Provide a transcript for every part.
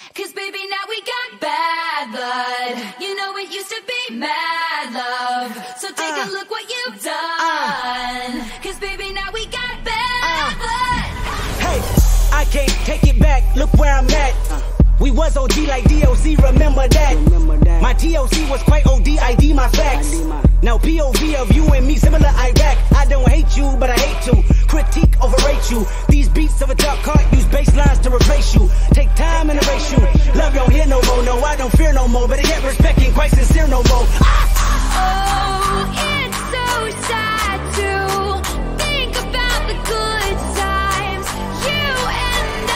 'Cause baby, now we got bad blood. You know it used to be mad love. So take a look what you've done. 'Cause baby, now we got bad blood. Hey, I can't take it back, look where I'm at. We was OG like D.O.C, remember that. My D.O.C was quite OD, ID my facts. Now POV of you and me, similar Iraq. I don't hate you, but I hate to critique, overrate you. These beats of a dark heart use basslines to replace you. Take time and erase you. Love don't hear no more, no, I don't fear no more. Better get respect, ain't quite sincere no more. Oh, it's so sad to think about the good times, you and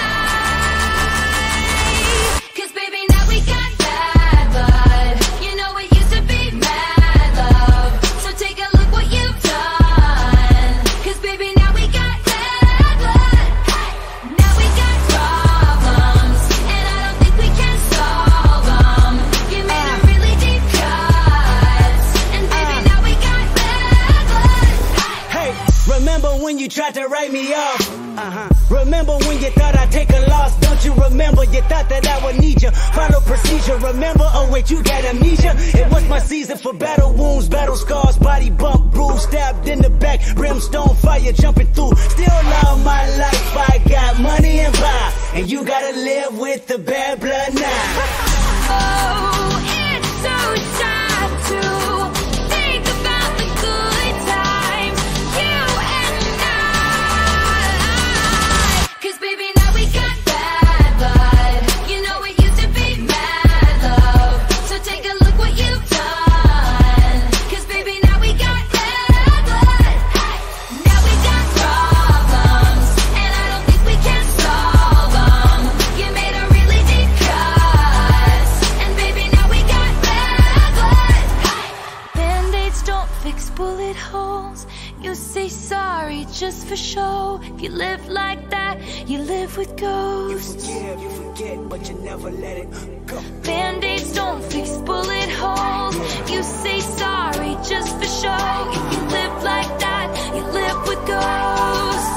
I. 'Cause baby, now we got bad blood. You know it used to be mad love. So take a look what you've done. 'Cause baby, now we got bad blood. Now we got problems, and I don't think we can solve them. You made a really deep cut, and baby, now we got bad blood. Hey, remember when you tried to write me off? Remember when you thought I'd take a loss? Don't you remember? You thought that I would need you. Follow procedure, remember? Oh wait, you got amnesia. It was my season for battle wounds, battle scars, body bump, bruise, stabbed in the back, brimstone fire jumping through. Still love my life, I got money and power, and you gotta live with the bad blood now. Oh, it's so sad to think about the good times, you and I. 'Cause baby, now we got bad blood. You know it used to be mad love. So take a look what you've done. 'Cause baby, now we got bad blood. Now we got problems, and I don't think we can solve them. You made a really deep cut, and baby, now we got bad blood. Band-aids don't fix bullet holes. You say sorry just for show. If you live like that, you live with ghosts. You forget, but you never let it go. Band-aids don't fix bullet holes. You say sorry just for show. If you live like that, you live with ghosts.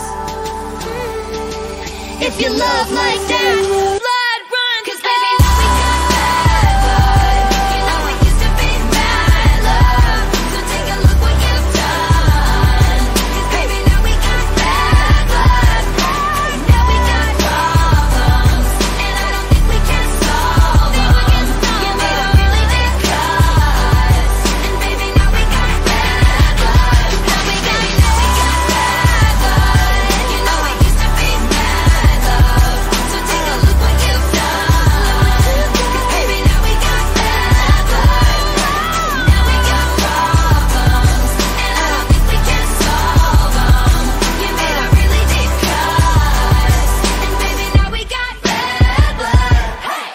If you love like that, blood run. 'Cause baby, now we got bad blood. You know it used to be mad love. So take a look what you've done. 'Cause baby, now we got bad blood. Now we got problems, and I don't think we can solve them. You made a really deep cut, and baby, now we got bad blood. Now we got bad blood. You know it used to be mad love. So take a look what you've done. 'Cause baby, now we got bad blood. Now we got problems, and I don't think we can solve them. You made a really deep cut, and baby, now we got bad blood. Hey!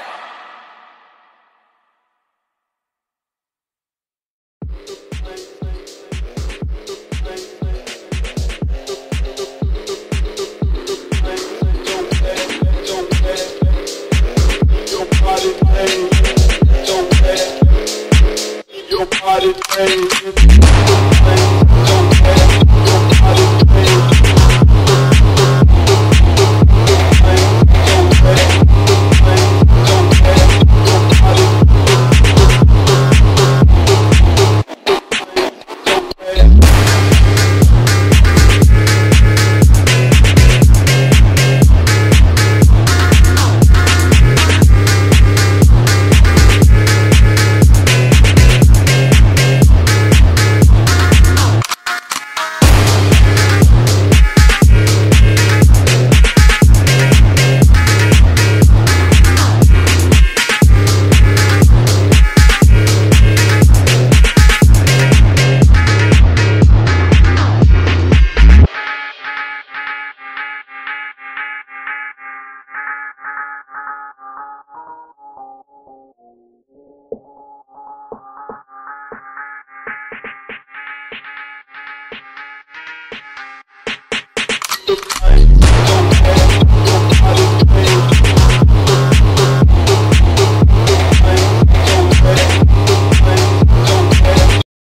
the